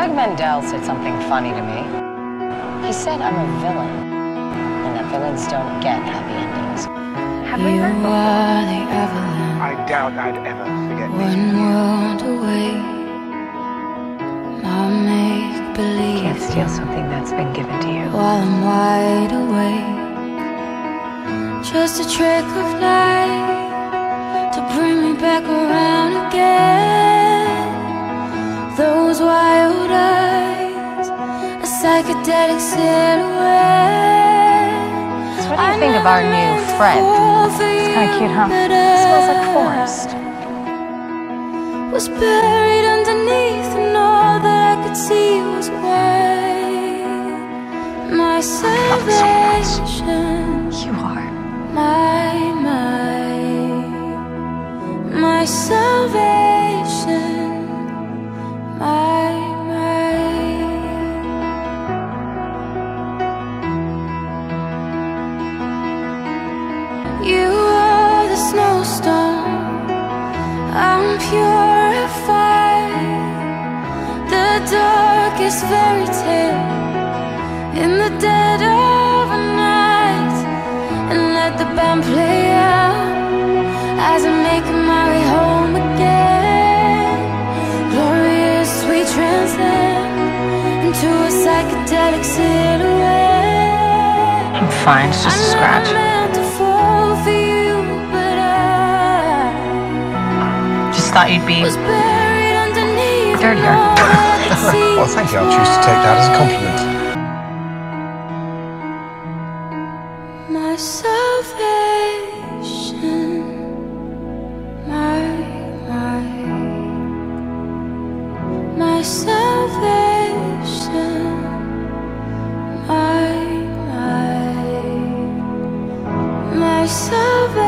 Greg Mendel said something funny to me. He said I'm a villain, and that villains don't get happy endings. Have we met before? I doubt I'd ever forget One world away, my make-believe. Can't steal something that's been given to you. While I'm wide awake, just a trick of light to bring me back around again. Those wild eyes, a psychedelic silhouette. So what do you think of our new friend? It's kind of cute, huh? It smells like forest. Was buried underneath, and all that I could see was white. My salvation, You are. my salvation, my. You are the snowstorm, I'm purified. The darkest fairy tale in the dead of a night. And let the band play out as I make my way home again. Glorious, we transcend into a psychedelic silhouette. I'm fine, it's just a scratch. Just thought you'd be dirtier. Well, thank you. I'll choose to take that as a compliment. My salvation, my salvation, my salvation.